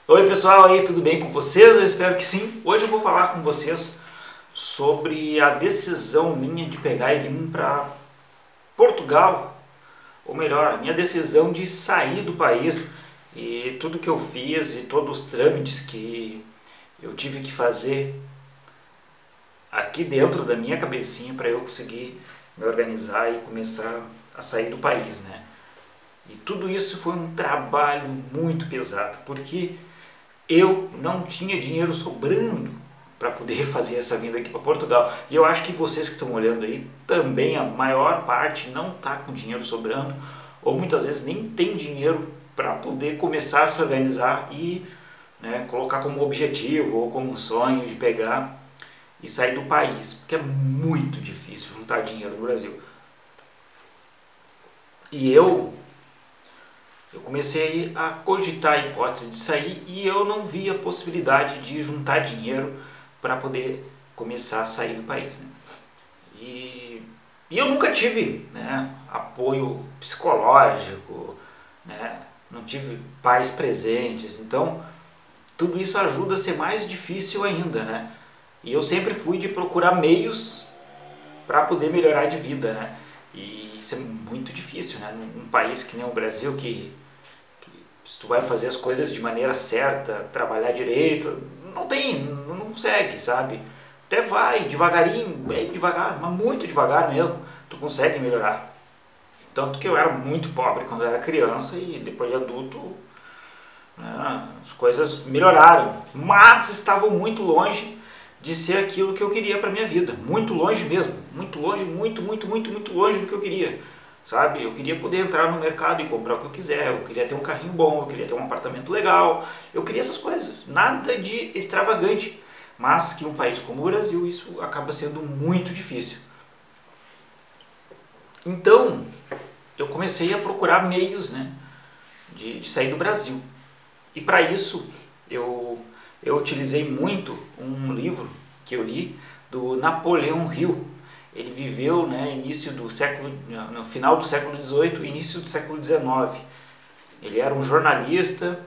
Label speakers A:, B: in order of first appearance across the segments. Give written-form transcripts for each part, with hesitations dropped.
A: Oi pessoal, aí tudo bem com vocês? Eu espero que sim. Hoje eu vou falar com vocês sobre a decisão minha de pegar e vir para Portugal, ou melhor, a minha decisão de sair do país e tudo que eu fiz e todos os trâmites que eu tive que fazer aqui dentro da minha cabecinha para eu conseguir me organizar e começar a sair do país, né? E tudo isso foi um trabalho muito pesado, porque eu não tinha dinheiro sobrando para poder fazer essa vinda aqui para Portugal. E eu acho que vocês que estão olhando aí, também a maior parte não está com dinheiro sobrando, ou muitas vezes nem tem dinheiro para poder começar a se organizar e colocar como objetivo ou como sonho de pegar e sair do país, porque é muito difícil juntar dinheiro no Brasil. E eu comecei a cogitar a hipótese de sair e eu não via a possibilidade de juntar dinheiro para poder começar a sair do país, né? E eu nunca tive, apoio psicológico, não tive pais presentes, então tudo isso ajuda a ser mais difícil ainda, né? E eu sempre fui de procurar meios para poder melhorar de vida, né? E isso é muito difícil, né? Num país que nem o Brasil, que se tu vai fazer as coisas de maneira certa, trabalhar direito, não consegue, sabe? Até vai, devagarinho, bem devagar, mas muito devagar mesmo, tu consegue melhorar. Tanto que eu era muito pobre quando eu era criança e depois de adulto, as coisas melhoraram, mas estavam muito longe de ser aquilo que eu queria para minha vida, muito longe mesmo, muito longe, muito longe do que eu queria, sabe? Eu queria poder entrar no mercado e comprar o que eu quiser, eu queria ter um carrinho bom, eu queria ter um apartamento legal, eu queria essas coisas, nada de extravagante, mas que em um país como o Brasil isso acaba sendo muito difícil. Então, eu comecei a procurar meios, de sair do Brasil. E para isso, eu utilizei muito um livro que eu li do Napoleão Hill. Ele viveu, no final do século XVIII e início do século XIX. Ele era um jornalista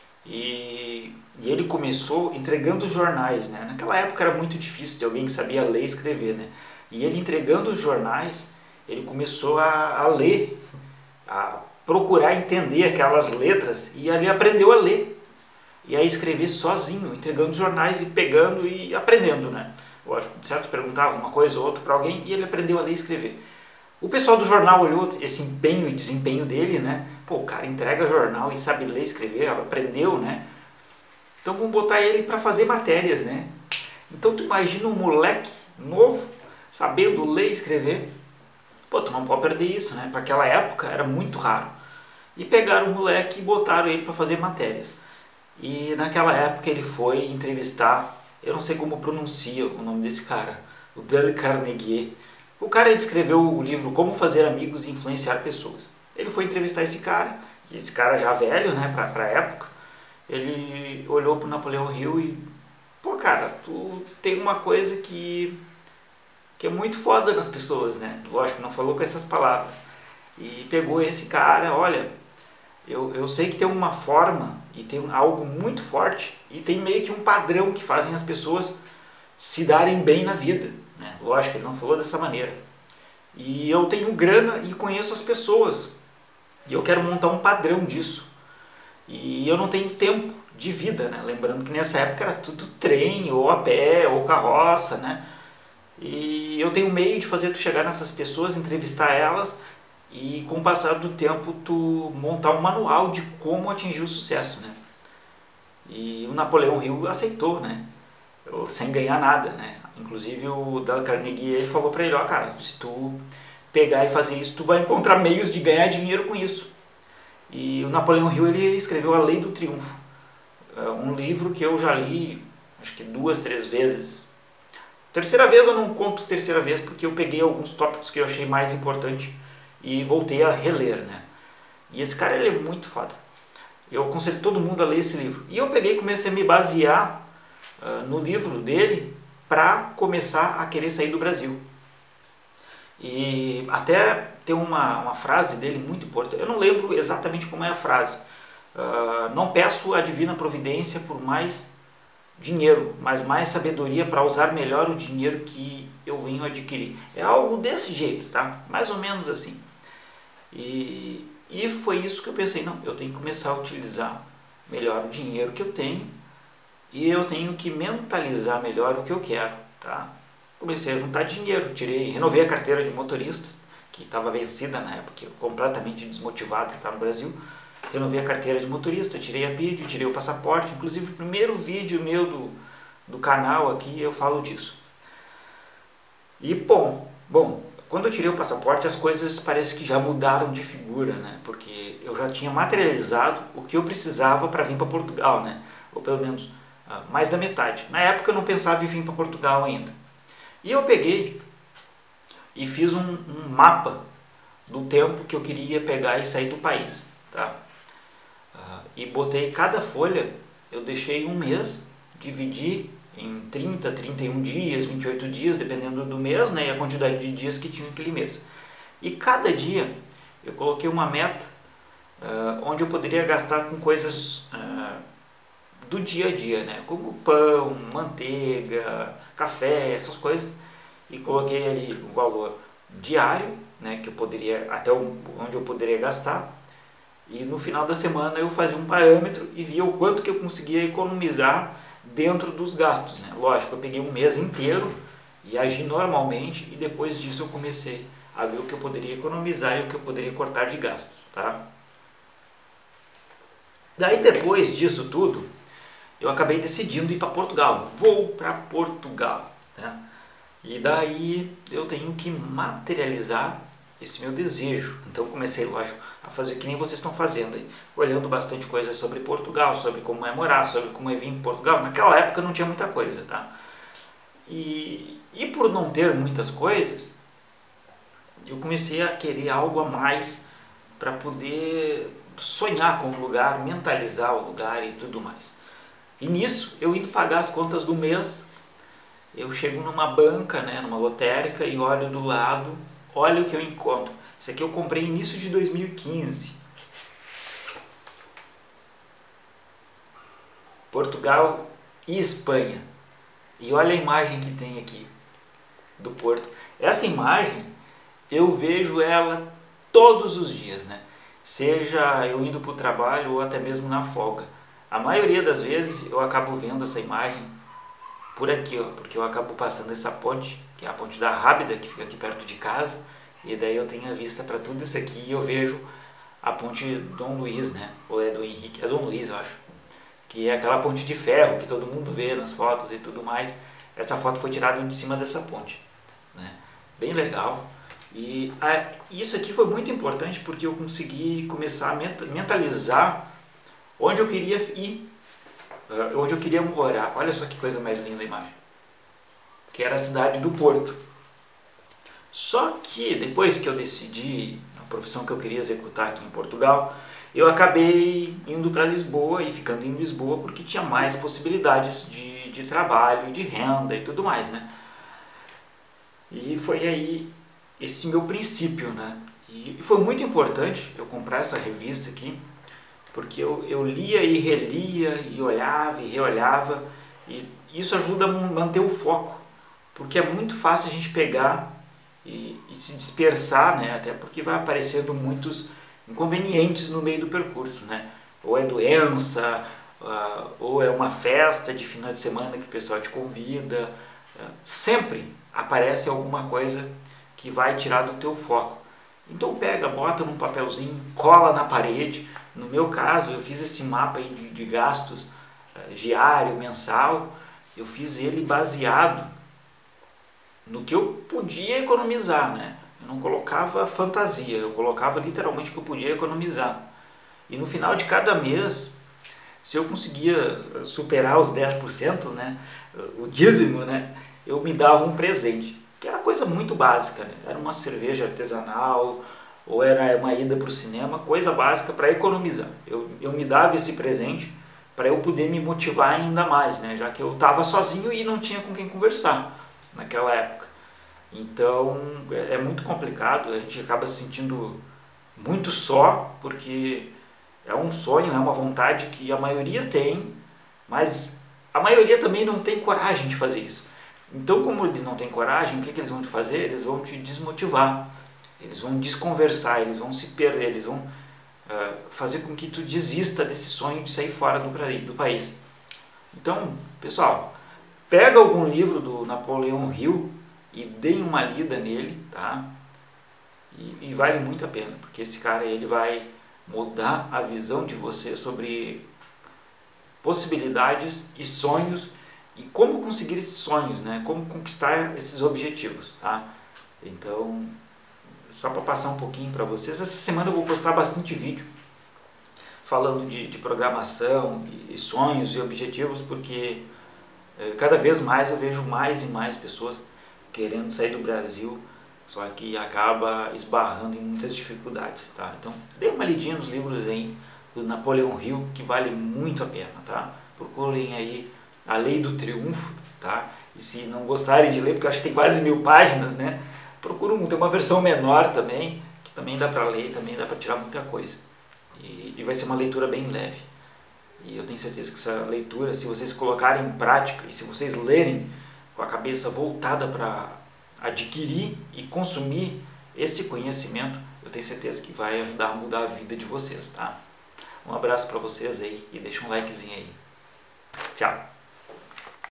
A: e ele começou entregando os jornais, né? Naquela época era muito difícil de alguém que sabia ler e escrever, né? E ele entregando os jornais, ele começou a ler, a procurar entender aquelas letras e ali aprendeu a ler e a escrever sozinho, entregando os jornais e pegando e aprendendo, né? Lógico, de certo, perguntava uma coisa ou outra para alguém e ele aprendeu a ler e escrever. O pessoal do jornal olhou esse empenho e desempenho dele, né? Pô, o cara entrega jornal e sabe ler e escrever, aprendeu, né? Então vamos botar ele para fazer matérias, né? Então tu imagina um moleque novo, sabendo ler e escrever. Pô, tu não pode perder isso, né? Para aquela época era muito raro. E pegaram o moleque e botaram ele para fazer matérias. E naquela época ele foi entrevistar, eu não sei como pronuncia o nome desse cara, o Dale Carnegie. O cara escreveu o livro Como Fazer Amigos e Influenciar Pessoas. Ele foi entrevistar esse cara, e esse cara já velho, né, pra época, ele olhou pro Napoleão Hill e, pô cara, tu tem uma coisa que é muito foda nas pessoas, né? Lógico, não falou com essas palavras. E pegou esse cara, olha, eu sei que tem uma forma e tem algo muito forte e tem meio que um padrão que fazem as pessoas se darem bem na vida, né? Lógico, ele não falou dessa maneira. E eu tenho grana e conheço as pessoas e eu quero montar um padrão disso. E eu não tenho tempo de vida, né? Lembrando que nessa época era tudo trem, ou a pé, ou carroça, né? E eu tenho um meio de fazer tu chegar nessas pessoas, entrevistar elas e com o passar do tempo tu montar um manual de como atingir o sucesso, né? E o Napoleão Hill aceitou, né? Sem ganhar nada, né? Inclusive o Dale Carnegie ele falou para ele, ó cara, se tu pegar e fazer isso, tu vai encontrar meios de ganhar dinheiro com isso. E o Napoleão Hill ele escreveu A Lei do Triunfo, um livro que eu já li, acho que 2, 3 vezes. Terceira vez eu não conto terceira vez porque eu peguei alguns tópicos que eu achei mais importante e voltei a reler, né? E esse cara ele é muito foda. Eu aconselho todo mundo a ler esse livro. E eu peguei e comecei a me basear no livro dele para começar a querer sair do Brasil. E até tem uma frase dele muito importante. Eu não lembro exatamente como é a frase, não peço a divina providência por mais dinheiro, mas mais sabedoria para usar melhor o dinheiro que eu venho adquirir. É algo desse jeito, tá? Mais ou menos assim. E foi isso que eu pensei, não, eu tenho que começar a utilizar melhor o dinheiro que eu tenho e eu tenho que mentalizar melhor o que eu quero, tá? Comecei a juntar dinheiro, renovei a carteira de motorista, que estava vencida na época, completamente desmotivado de estar no Brasil. Renovei a carteira de motorista, tirei a PID, tirei o passaporte, inclusive o primeiro vídeo meu do canal aqui eu falo disso. E bom, quando eu tirei o passaporte as coisas parece que já mudaram de figura, né? Porque eu já tinha materializado o que eu precisava para vir para Portugal, né? Ou pelo menos mais da metade. Na época eu não pensava em vir para Portugal ainda. E eu peguei e fiz um mapa do tempo que eu queria pegar e sair do país, tá? E botei cada folha, eu deixei um mês, dividi em 30, 31 dias, 28 dias, dependendo do mês, né, e a quantidade de dias que tinha aquele mês. E cada dia eu coloquei uma meta onde eu poderia gastar com coisas do dia a dia, né, como pão, manteiga, café, essas coisas. E coloquei ali o valor diário, né, que eu poderia, até onde eu poderia gastar. E no final da semana eu fazia um parâmetro e via o quanto que eu conseguia economizar dentro dos gastos, né? Lógico, eu peguei um mês inteiro e agi normalmente e depois disso eu comecei a ver o que eu poderia economizar e o que eu poderia cortar de gastos, tá? Daí depois disso tudo, eu acabei decidindo ir para Portugal. Vou para Portugal, né? E daí eu tenho que materializar esse meu desejo. Então comecei, lógico, a fazer que nem vocês estão fazendo aí, olhando bastante coisa sobre Portugal, sobre como é morar, sobre como é vir em Portugal. Naquela época não tinha muita coisa, tá? E por não ter muitas coisas, eu comecei a querer algo a mais para poder sonhar com o lugar, mentalizar o lugar e tudo mais. E nisso, eu indo pagar as contas do mês, eu chego numa banca, né, numa lotérica e olho do lado, olha o que eu encontro. Isso aqui eu comprei início de 2015. Portugal e Espanha. E olha a imagem que tem aqui do Porto. Essa imagem eu vejo ela todos os dias, né? Seja eu indo para o trabalho ou até mesmo na folga. A maioria das vezes eu acabo vendo essa imagem por aqui, ó, porque eu acabo passando essa ponte, que é a ponte da Rábida, que fica aqui perto de casa, e daí eu tenho a vista para tudo isso aqui e eu vejo a ponte Dom Luís, né? Ou é do Henrique? É Dom Luís, eu acho. Que é aquela ponte de ferro que todo mundo vê nas fotos e tudo mais. Essa foto foi tirada de cima dessa ponte, né? Bem legal. E isso aqui foi muito importante porque eu consegui começar a mentalizar onde eu queria ir, onde eu queria morar. Olha só que coisa mais linda a imagem. Que era a cidade do Porto. Só que depois que eu decidi a profissão que eu queria executar aqui em Portugal, eu acabei indo para Lisboa e ficando em Lisboa porque tinha mais possibilidades de trabalho, de renda e tudo mais, né? E foi aí esse meu princípio, né? E foi muito importante eu comprar essa revista aqui, porque eu lia e relia e olhava e reolhava, e isso ajuda a manter o foco, porque é muito fácil a gente pegar e se dispersar, né? Até porque vai aparecendo muitos inconvenientes no meio do percurso, né? Ou é doença, ou é uma festa de final de semana que o pessoal te convida, sempre aparece alguma coisa que vai tirar do teu foco. Então pega, bota num papelzinho, cola na parede. No meu caso, eu fiz esse mapa aí de gastos diário, mensal. Eu fiz ele baseado no que eu podia economizar, né? Eu não colocava fantasia, eu colocava literalmente o que eu podia economizar. E no final de cada mês, se eu conseguia superar os 10%, né, o dízimo, né, eu me dava um presente, que era coisa muito básica, né? Era uma cerveja artesanal, ou era uma ida para o cinema, coisa básica para economizar. Eu me dava esse presente para eu poder me motivar ainda mais, né? Já que eu estava sozinho e não tinha com quem conversar naquela época. Então é muito complicado, a gente acaba se sentindo muito só, porque é um sonho, é uma vontade que a maioria tem, mas a maioria também não tem coragem de fazer isso. Então, como eles não têm coragem, o que eles vão te fazer? Eles vão te desmotivar, eles vão desconversar, eles vão se perder, eles vão fazer com que tu desista desse sonho de sair fora do país. Então, pessoal, pega algum livro do Napoleão Hill e deem uma lida nele, tá? E vale muito a pena, porque esse cara ele vai mudar a visão de você sobre possibilidades e sonhos e como conseguir esses sonhos, né? Como conquistar esses objetivos, tá? Então, só para passar um pouquinho para vocês, essa semana eu vou postar bastante vídeo falando de programação e sonhos e objetivos, porque cada vez mais eu vejo mais e mais pessoas querendo sair do Brasil, só que acaba esbarrando em muitas dificuldades, tá? Então, dê uma lidinha nos livros aí do Napoleão Hill, que vale muito a pena, tá? Procurem aí A Lei do Triunfo, tá? E se não gostarem de ler, porque eu acho que tem quase 1000 páginas, né? Procuram ter uma versão menor também, que também dá para ler, também dá para tirar muita coisa. E vai ser uma leitura bem leve. E eu tenho certeza que essa leitura, se vocês colocarem em prática e se vocês lerem com a cabeça voltada para adquirir e consumir esse conhecimento, eu tenho certeza que vai ajudar a mudar a vida de vocês, tá? Um abraço para vocês aí e deixa um likezinho aí. Tchau!